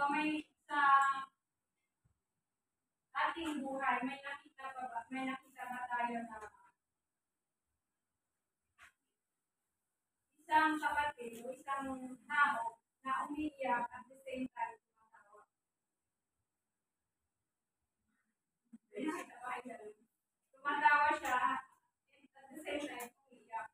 may sa ating buhay, may nakita ba tayo na isang kapatid o isang tao na umiiyak at the same time tumatawa? Tumatawa siya and at the same time umiiyak.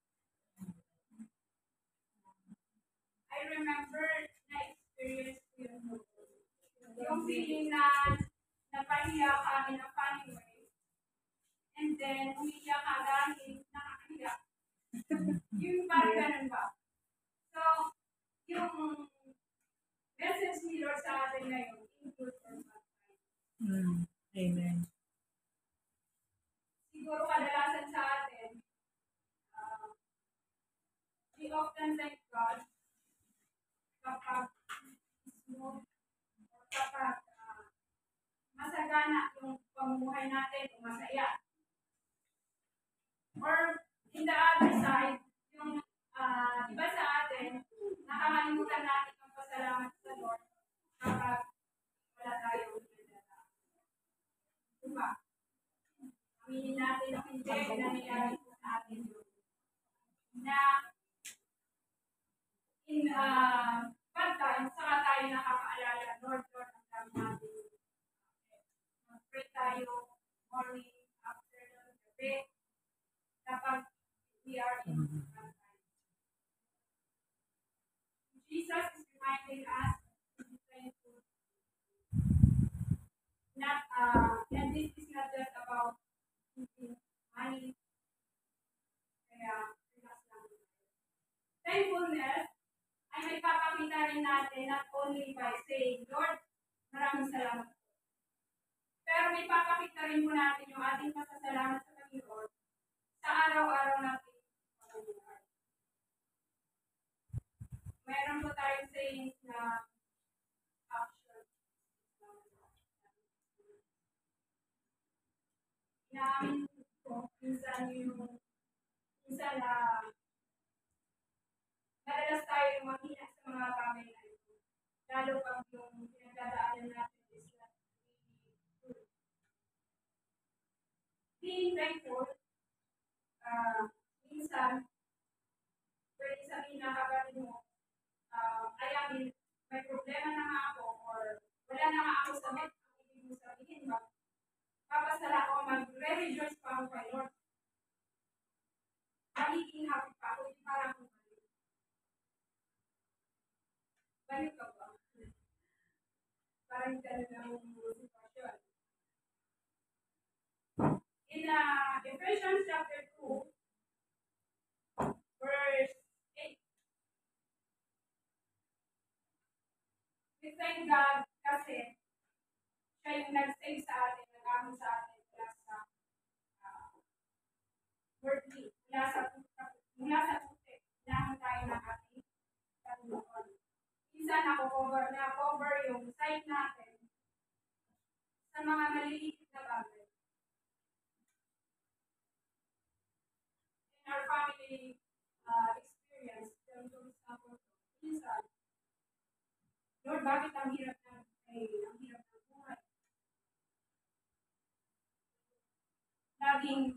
I remember na experience ko yung feeling na napahiya ka in a funny way and then umiiyak ka dahil nakakahiya. Yung parang ganun ba? So, yung message ni Lord sa atin ngayon, in good or bad times. Amen. Siguro kadalasan sa atin, we often thank God kapag smooth or kapag masagana yung pamumuhay natin o masaya. Or in the other side, yung iba sa atin, nakakalimutan natin ang pasalamat sa Lord kapag wala tayong pinagdadaan. Diba? Aminin natin o hindi, nangyayari po sa atin yun. Na in bad times, saka tayo nakakaalala, Lord, ang dami natin. Mag-pray tayo morning, afternoon, gabi, kapag we are in bad times. Jesus is reminding us to be thankful. And this is not just about money. Kaya, relax lang. Thankfulness ay may papakita rin natin not only by saying, Lord, maraming salamat po. Pero may papakita rin po natin yung ating pasasalamat sa Panginoon sa araw-araw natin pamumuhay. Meron po tayong sayings na action. Inaamin ko, minsan na madalas tayo mahina sa mga bagay na ito. Lalo pag yung pinagdadaanan natin is not really good. Being thankful, minsan, pwede sabihin na kapatid mo, may problema na nga ako or wala na nga ako sagot, ang ibig mo sabihin ba? Papasala ko, mag-rejoice pa ako kay Lord. Magiging happy pa ako, hindi parang kung balik. Balik ka ba? Parang ganun ang sitwasyon. In Ephesians chapter 2, verse 8, we thank God kasi siya yung nag-save sa atin, nag-amon sa atin mula sa worldly, mula sa putik, inahan tayo ng ating Panginoon. Minsan na-cover yung sight natin sa mga maliliit na bagay. In our family experience, minsan, Lord, bakit ang hirap ng buhay? Laging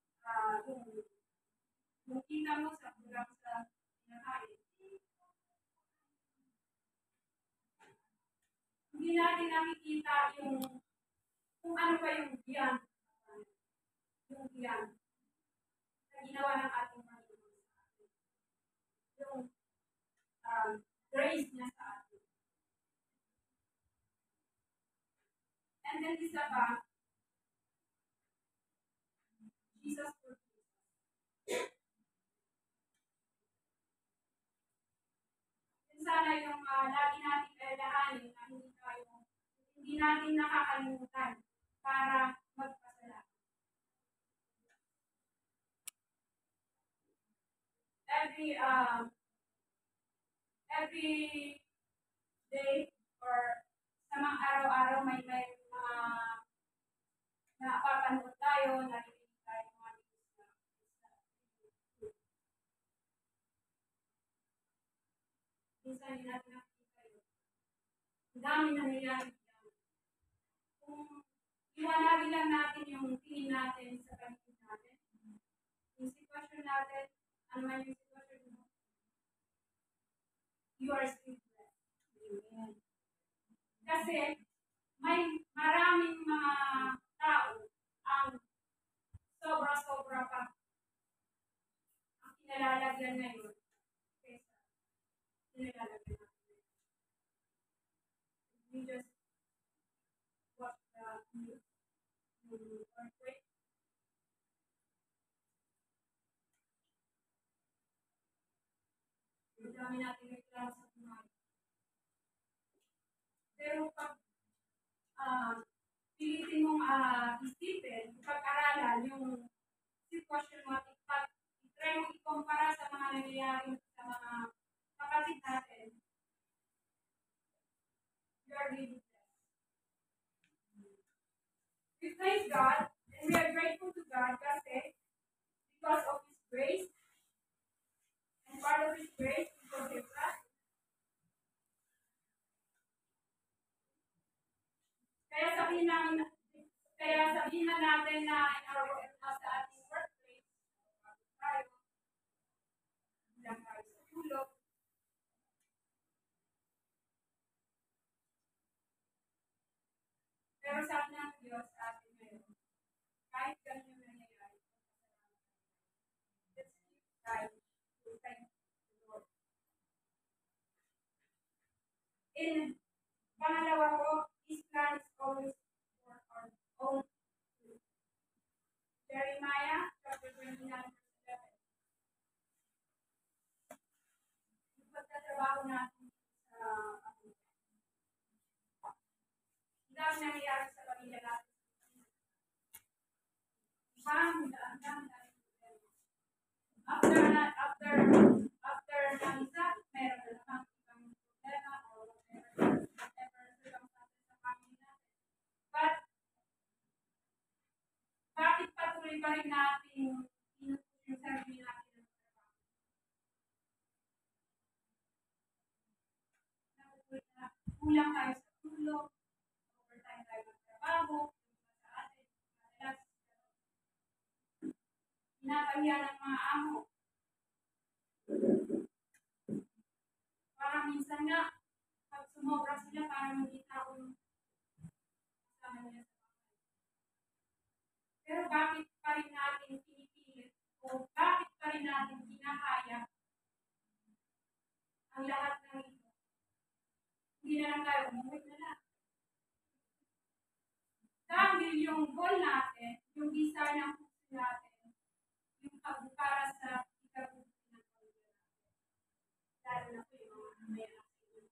yung kita mo sa kulang sa pinakain. Hindi natin nakikita kung ano pa yung biyan. Yung biyan na ginawa ng ating Panginoon sa atin. Yung grace niya sa atin. And then isa pa, Jesus forgives us. Sana yung lagi natin kailanganin na hindi natin nakakalimutan para magpasalamat. Every day or sa mga araw-araw may napapanood tayo, narinig tayo mga news na minsan hindi natin nakikita yun. dami nangyayari diyan. Kung iwanagin lang natin yung tingin natin sa paligid natin, yung sitwasyon natin, ano man yung sitwasyon mo, you are still blessed. Amen. Kasi may maraming mga tao ang sobra-sobra pa ang kinalalagyan ngayon kaysa kinalalagyan natin. We just watch the news, yung earthquake. Yung dami natin reklamo sa buhay. Pero pag pilitin mong isipin, pag-aralan yung sitwasyon mo at i-try mong ikumpara sa mga nangyayari sa mga kapatid natin, you are really blessed. We praise God and we are grateful to God kasi because of His grace and part of His grace He forgives us. Kaya sabihin na natin na sa ating workplace, tayo, bilang tayo sa tulog, pero sabi ng Diyos sa atin ngayon, kahit ganun yung nangyayari, let's keep trying to thank the Lord. In pangalawa ko, His plan is always for our own good. Jeremiah chapter 29 verse 11. Yung pagtatrabaho natin sa ang nangyayari sa pamilya natin. After ng isa, meron na namang ibang problema or whatever circumstances sa family natin. But, bakit patuloy pa rin natin inutos yung sarili natin ng trabaho? Kulang tayo sa tulog, overtime tayo ng trabaho, sa atin, madalas, pinapahiya ng mga amo. Parang minsan nga, pag sumobra sila, parang hindi taong kasama nila sa bahay. Pero bakit pa rin natin pinipilit o bakit pa rin natin kinakaya ang lahat ng ito? Hindi na lang tayo umuwi na lang. Dahil yung goal natin, yung desire ng puso natin, yung pagbukaras sa ikabubuti ng pamilya natin. Lalo na po yung mga may anak.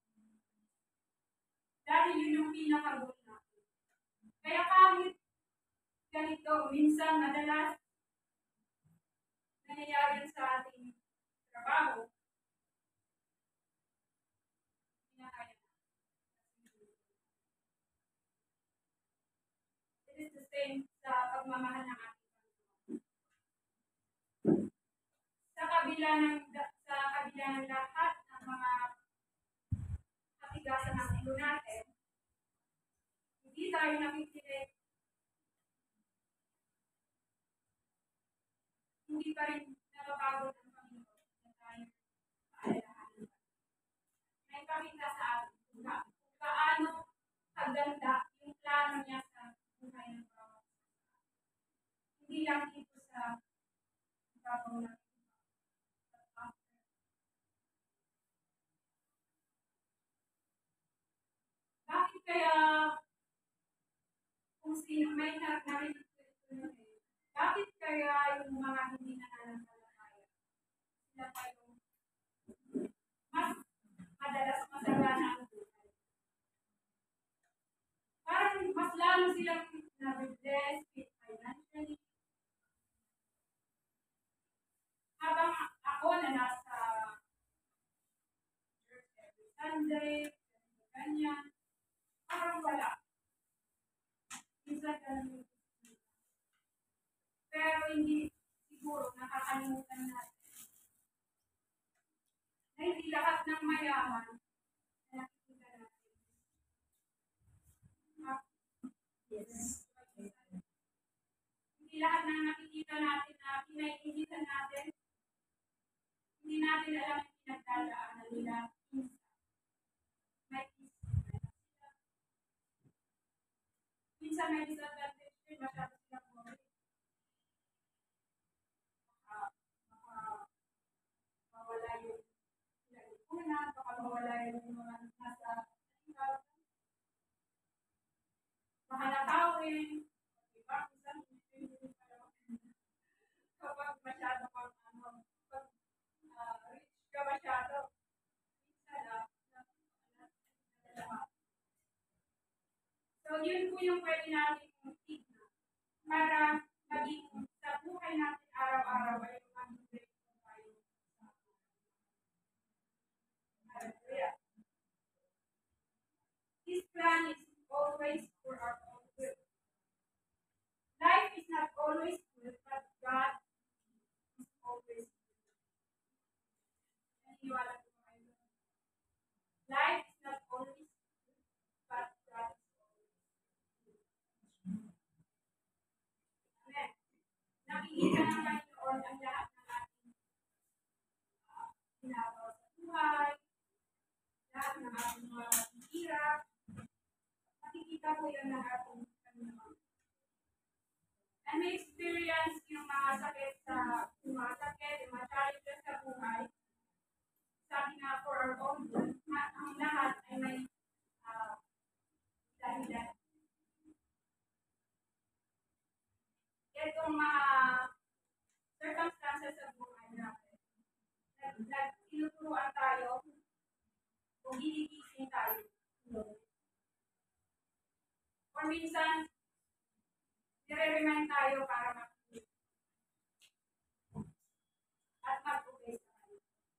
Dahil yun yung pinaka-goal natin. Kaya kahit ganito, minsan madalas nangyayari sa ating trabaho, kinakaya na. It is the same sa pagmamahal ng ating Panginoon. Sa kabila ng lahat ng mga katigasan ng ulo natin, hindi tayo nakikinig, hindi pa rin napapagod ang Panginoon na tayo maalalahanan. May pakita sa atin kung gaano kaganda yung plano niya sa buhay ng bawat isa. Hindi lang dito sa babaw natin. Bakit kaya kung sino may narinig ko ito nun bakit kaya yung mga hindi nananampalataya sila pa yung mas madalas masagana ang buhay? Parang mas lalo silang nabibless financially. Habang ako na nasa church every Sunday, ganyan, parang wala. Minsan ganun. Pero hindi siguro nakakalimutan natin na hindi lahat ng mayaman na nakikita natin lahat ng nakikita natin na pinaiinitan natin, hindi natin alam yung pinagdadaanan nila. Minsan may disadvantage din, masyado silang worry. Mawala yung pinag-ipunan, baka mawala yung mga nasa mahalakawin. Diba? Minsan, hindi kapag masyado pang pag rich ka masyado, minsan so, yun po yung pwede natin tignan para maging sa buhay natin araw-araw ay maging grateful tayo. Hallelujah. His plan is always for our own good. Life is not always good, but God is always good. Naniniwala po kayo. Life is not always good, but God is always good. Amen. Nakikita ng Panginoon ang lahat ng ating ginagawa sa buhay, lahat ng ating mga hirap. Nakikita ko yan ng ating Panginoon. And may experience yung mga sakit, yung mga challenges sa buhay. Sabi nga for our own good, ang lahat ay may dahilan. Itong mga circumstances sa buhay natin, tinuturuan tayo o ginigising tayo. Or minsan, nire-remind tayo para mag-ibig at mag-obey sa kanya.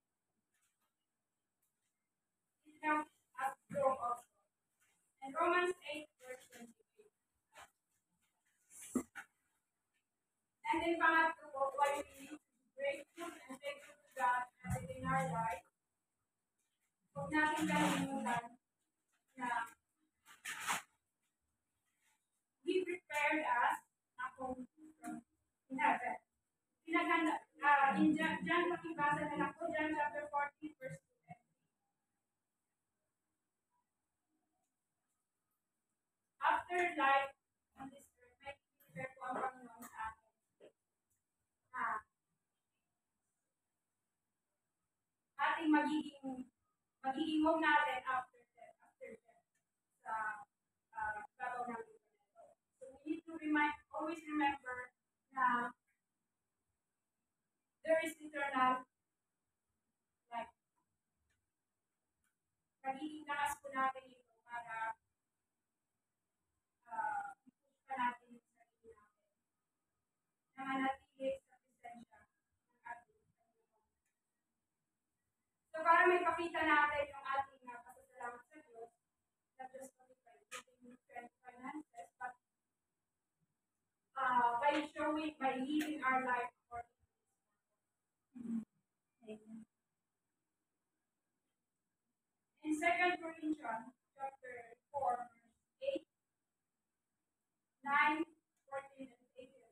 It helps us grow also. And Romans 8, verse 28. And then pangatlo po, why we need to be grateful and thankful to God in our life. Huwag natin kalimutan na He prepared us a home in heaven. In John, pakibasa na lang po, John chapter 14, verse 2. After life on this earth, may prepare po ang Panginoon sa atin. Ating magiging home natin after death sa babaw ng ito. So we need to always remember na there is eternal life. Magiging lakas po natin ito para i-push pa natin yung sarili natin na manatili sa presensya ng ating Panginoon. So para may pakita natin yung ating pasasalamat sa Diyos, not just only by giving finances, but by living our life according to His word. In 2 Corinthians chapter 4, verse 8, 9, 14, and 18.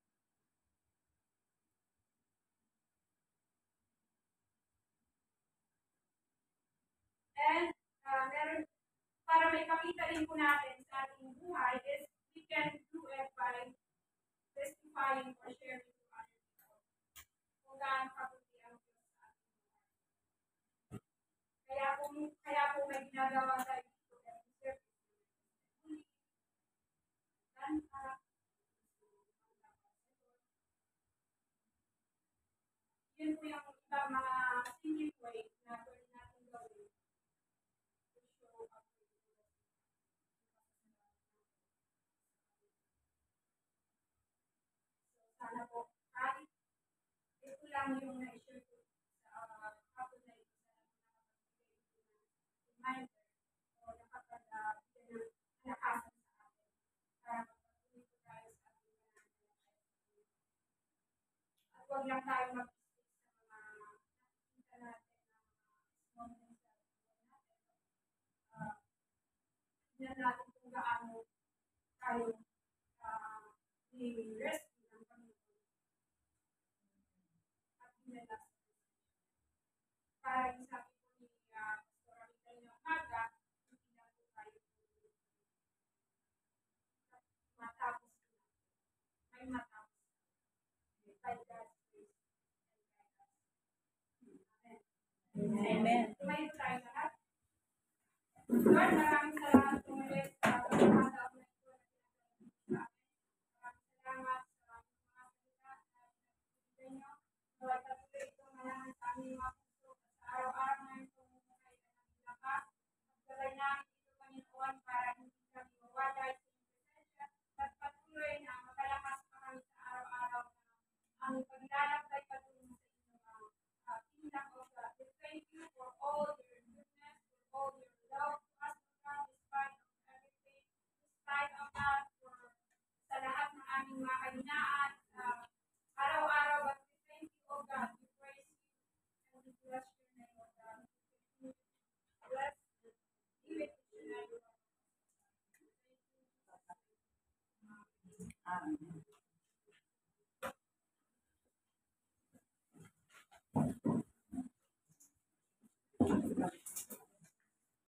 And para may pakita din po natin sa ating buhay is we can do it by testifying or sharing to other people. Kung gaano kabuti ang Diyos sa ating buhay. Kaya po may ginagawa tayo dito every service. Yun po yung ibang mga simple way na pwede natin gawin to show up to the Lord. So, sana po, kahit ito lang yung na-share ko sa hapon na ito sa reminder o nakapag-bigay ng kalakasan sa atin para magpatuloy po tayo sa ating pananampalataya. At huwag lang tayo mag-isip sa mga nakikita natin na mga moments sa buhay natin. Tignan natin kung gaano tayo ni-rescue ng parang sabi po ni Pastor Amita ng umaga, hindi na po tayo matapos na. May matapos. By God's grace and guidance. Amen. Amen. Tumayo tayo lahat. Lord, maraming